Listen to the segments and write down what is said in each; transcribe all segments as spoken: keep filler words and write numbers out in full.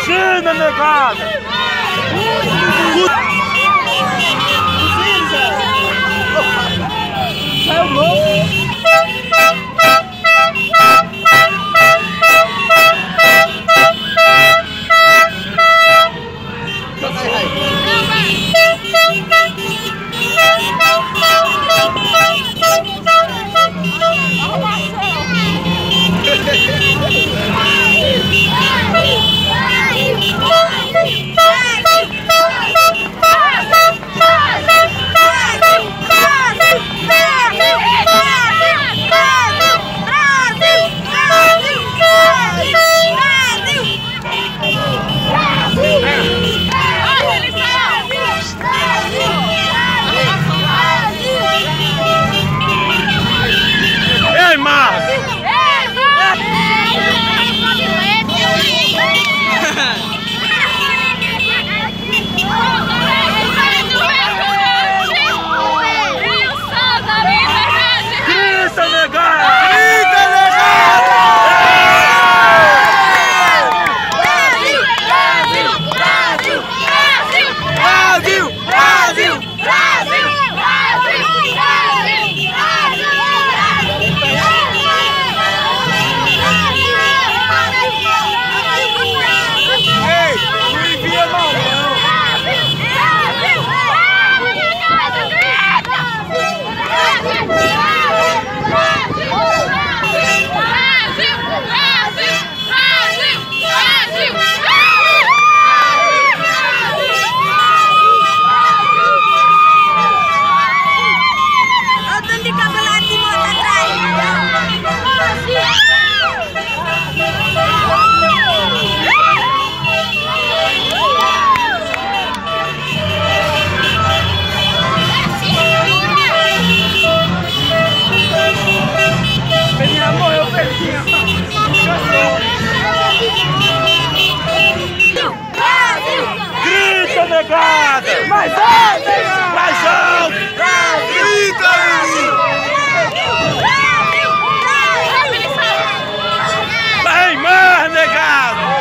China, negada! Saiu louco! Grita, negada! Mais alto! Mais alto! Grita! Vai mais, negada!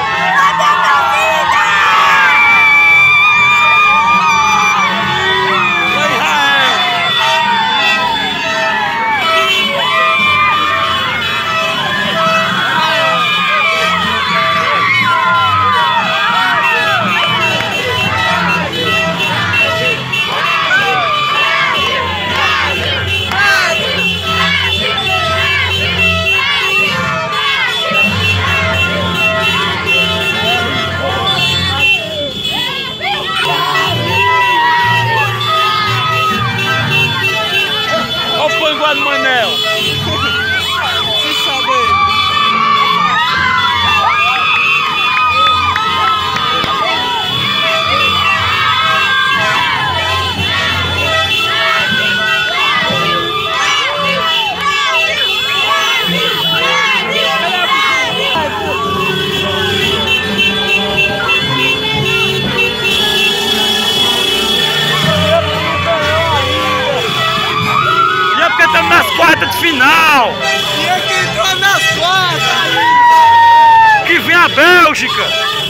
Panguá do Manel. Você sabe. Estamos nas quartas de final! E é que entrou nas quartas! Que vem a Bélgica!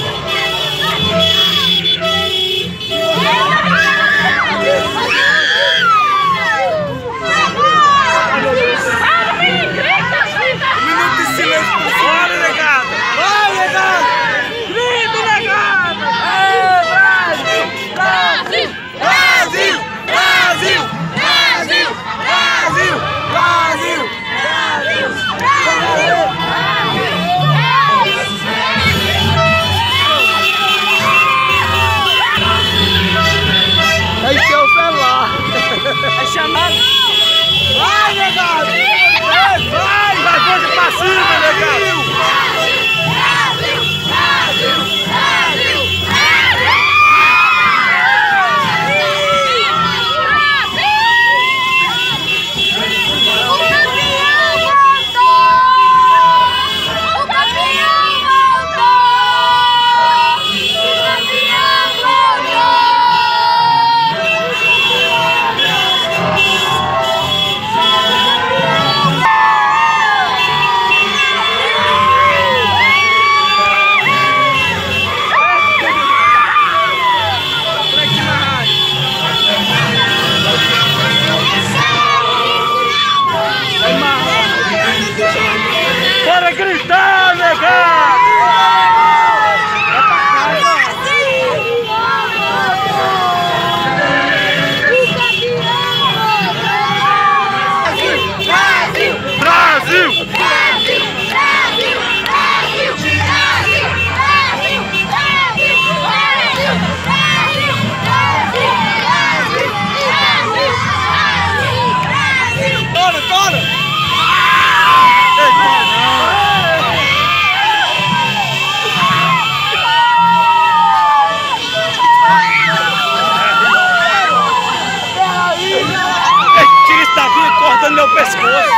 Um minuto de silêncio por fora, negado! Vai, negado! Grito, negado! É Brasil! Brasil! Brasil! Brasil! Brasil! Brasil! Brasil! Brasil! Brasil! moço.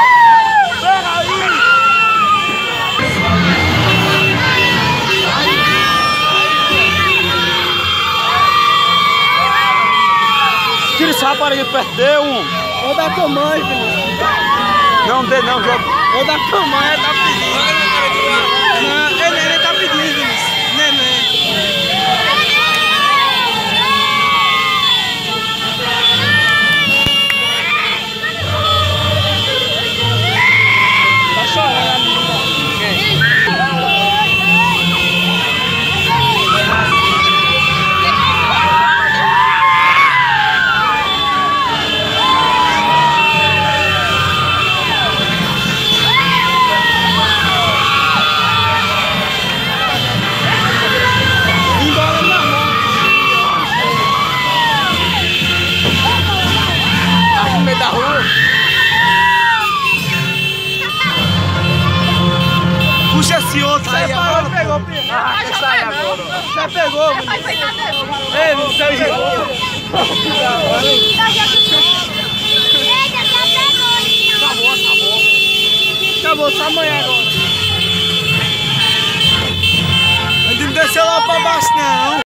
Tira esse rapaz aqui perto de um. Vou dar tua mãe, Vinícius. Não dê não, joga. Vou dar tua mãe, ela tá pedindo. Não, ele, ele tá pedindo, Vinícius. Neném. Tá chorando ali, da rua. Puxa esse outro aí agora. Você pegou, Pino. Ah, quer sair agora. Você pegou, Vinícius. Ei, você pegou. Acabou, acabou. Acabou, só amanhã agora.